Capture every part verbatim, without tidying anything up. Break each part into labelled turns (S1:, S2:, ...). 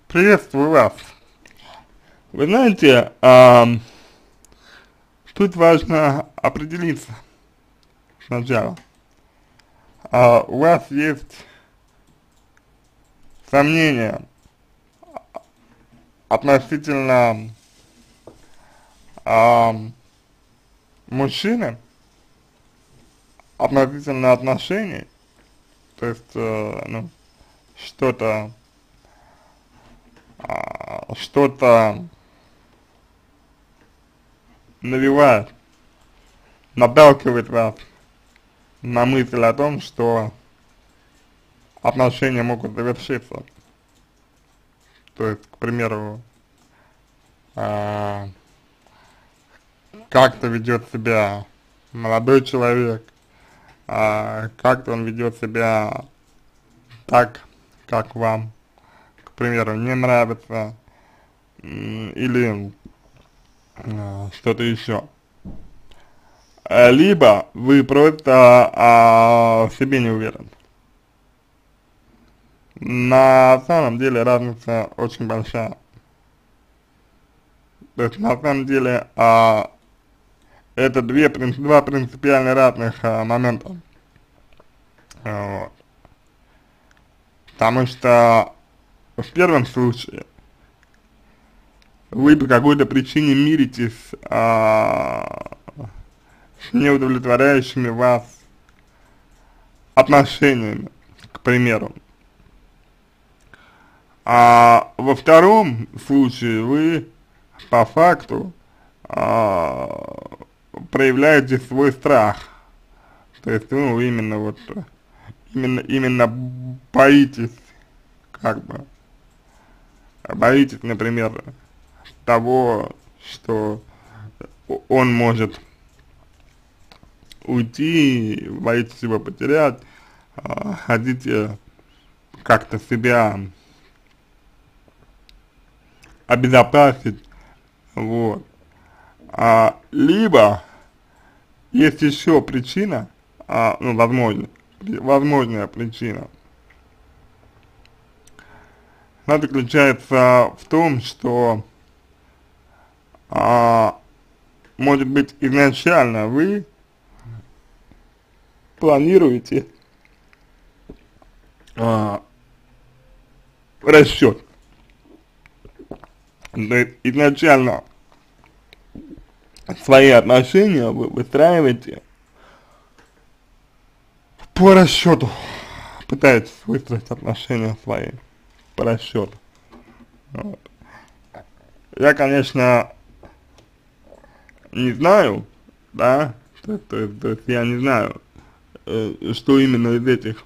S1: Приветствую вас. Вы знаете, ам, тут важно определиться сначала. А, у вас есть сомнения относительно ам, мужчины, относительно отношений, то есть, э, ну, что-то, а, что-то навевает, наталкивает вас на мысль о том, что отношения могут завершиться. То есть, к примеру, а, как-то ведет себя молодой человек, а, как-то он ведет себя так, как вам, к примеру, не нравится, м, или а, что-то еще. А, Либо вы просто а, в себе не уверены. На самом деле разница очень большая. То есть на самом деле а, это две, принц- два принципиально разных а, момента. А, вот. Потому что в первом случае вы по какой-то причине миритесь а, с неудовлетворяющими вас отношениями, к примеру. А во втором случае вы по факту а, проявляете свой страх. То есть, ну, именно вот, именно, именно боитесь, как бы, боитесь, например, того, что он может уйти, боитесь его потерять, а, хотите как-то себя обезопасить, вот. А, либо есть еще причина, а, ну, возможно, возможная причина, она заключается в том, что, а, может быть, изначально вы планируете а, расчет. То есть изначально свои отношения вы выстраиваете по расчету, пытаетесь выстроить отношения свои по расчету. Вот. Я, конечно, не знаю, да, то, то, то есть я не знаю, э, что именно из этих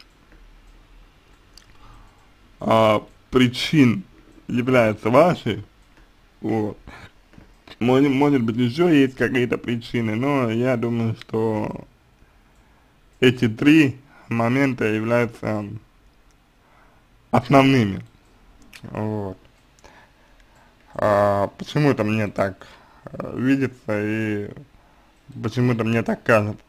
S1: а, причин является вашей, вот. Может, может быть, еще есть какие-то причины, но я думаю, что эти три момента являются основными, вот. А, почему-то мне так э, видится и почему-то мне так кажется.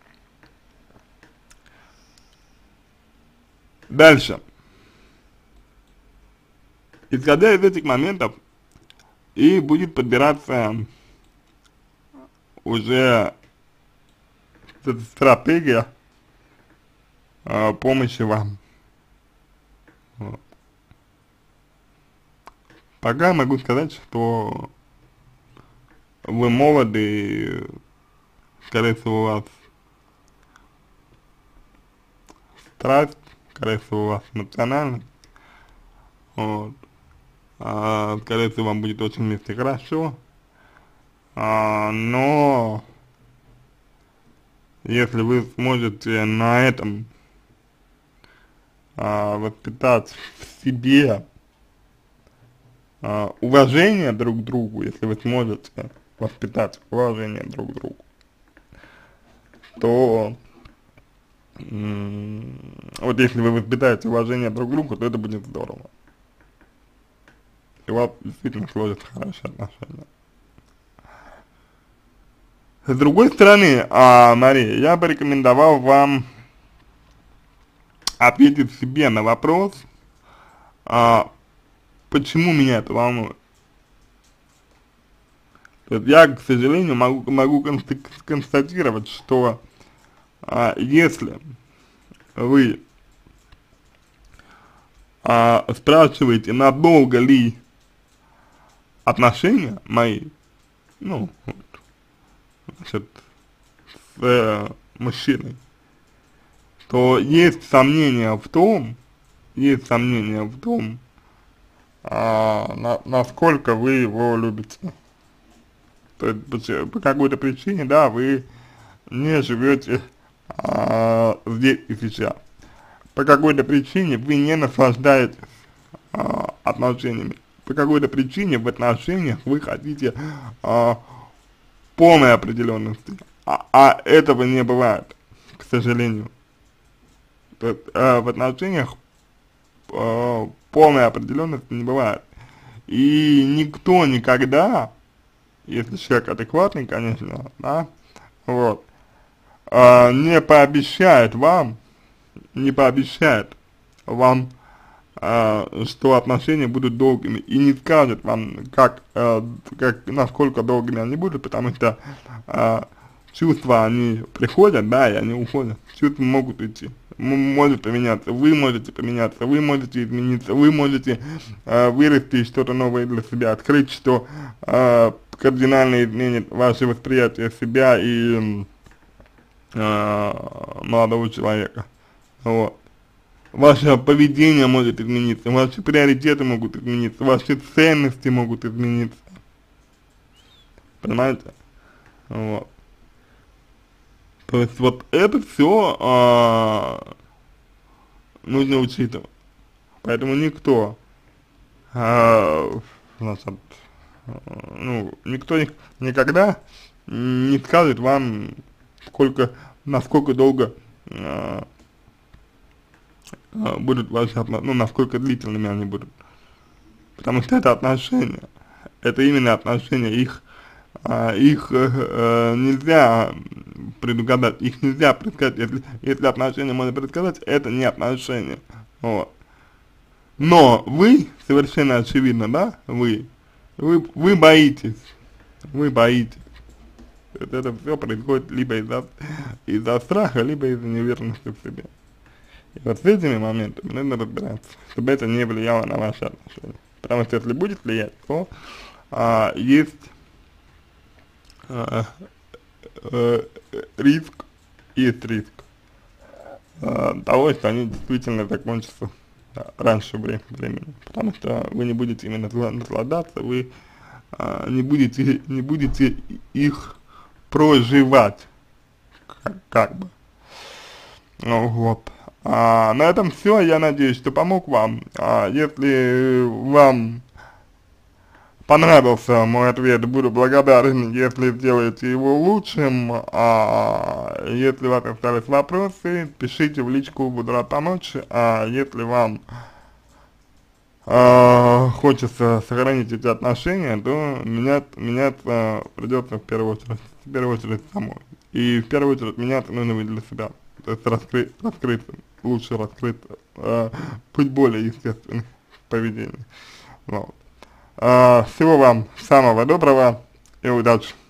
S1: Дальше. Исходя из этих моментов, и будет подбираться уже стратегия э, помощи вам. Вот. Пока могу сказать, что вы молоды, и, скорее всего, у вас страсть, скорее всего, у вас эмоциональность, вот. А, скорее всего, вам будет очень вместе хорошо, а, но если вы сможете на этом а, воспитать в себе а, уважение друг к другу, если вы сможете воспитать уважение друг к другу, то м вот если вы воспитаете уважение друг к другу, то это будет здорово. И у вас действительно сложатся хорошие отношения. С другой стороны, а, Мария, я бы рекомендовал вам ответить себе на вопрос, а, почему меня это волнует. То есть я, к сожалению, могу, могу констатировать, что а, если вы а, спрашиваете, надолго ли отношения мои, ну, вот, значит, с э, мужчиной, то есть сомнения в том, есть сомнения в том, а, на, насколько вы его любите. То есть по, по какой-то причине, да, вы не живете а, здесь и сейчас. По какой-то причине вы не наслаждаетесь а, отношениями. По какой-то причине в отношениях вы хотите а, полной определенности. А, а этого не бывает, к сожалению. То есть, а, в отношениях а, полной определенности не бывает. И никто никогда, если человек адекватный, конечно, да, вот, а, не пообещает вам, не пообещает вам, а, что отношения будут долгими, и не скажет вам, как, а, как, насколько долгими они будут, потому что а, чувства, они приходят, да, и они уходят, чувства могут идти, может поменяться, вы можете поменяться, вы можете измениться, вы можете э, вырасти что-то новое для себя, открыть, что э, кардинально изменит ваше восприятие себя и э, молодого человека. Вот. Ваше поведение может измениться, ваши приоритеты могут измениться, ваши ценности могут измениться. Понимаете? Вот. То есть вот это все а, нужно учитывать. Поэтому никто, а, значит, ну, никто никогда не скажет вам, сколько, насколько долго а, а, будут ваши отношения, ну, насколько длительными они будут. Потому что это отношения, это именно отношения, их А, их э, э, нельзя предугадать, их нельзя предсказать, если, если отношения можно предсказать, это не отношения, вот. Но вы, совершенно очевидно, да, вы, вы, вы боитесь, вы боитесь, это, это все происходит либо из-за из-за страха, либо из-за неуверенности в себе. И вот с этими моментами нужно разбираться, чтобы это не влияло на ваши отношения, потому что если будет влиять, то а, есть Uh, uh, риск, есть риск uh, того, что они действительно закончатся uh, раньше вре времени, потому что вы не будете именно наслаждаться, вы uh, не будете не будете их проживать, как, как бы. Ну, вот. А, на этом все. Я надеюсь, что помог вам. А, если вам понравился мой ответ, буду благодарен, если сделаете его лучшим, а если у вас остались вопросы, пишите в личку, буду рад помочь, а если вам а, хочется сохранить эти отношения, то менять, меняться придется в первую очередь, в первую очередь самой, и в первую очередь меняться нужно быть для себя, то есть раскрыть, раскрыться, лучше раскрыть, а, быть более естественным в поведении, вот. Uh, всего вам самого доброго и удачи!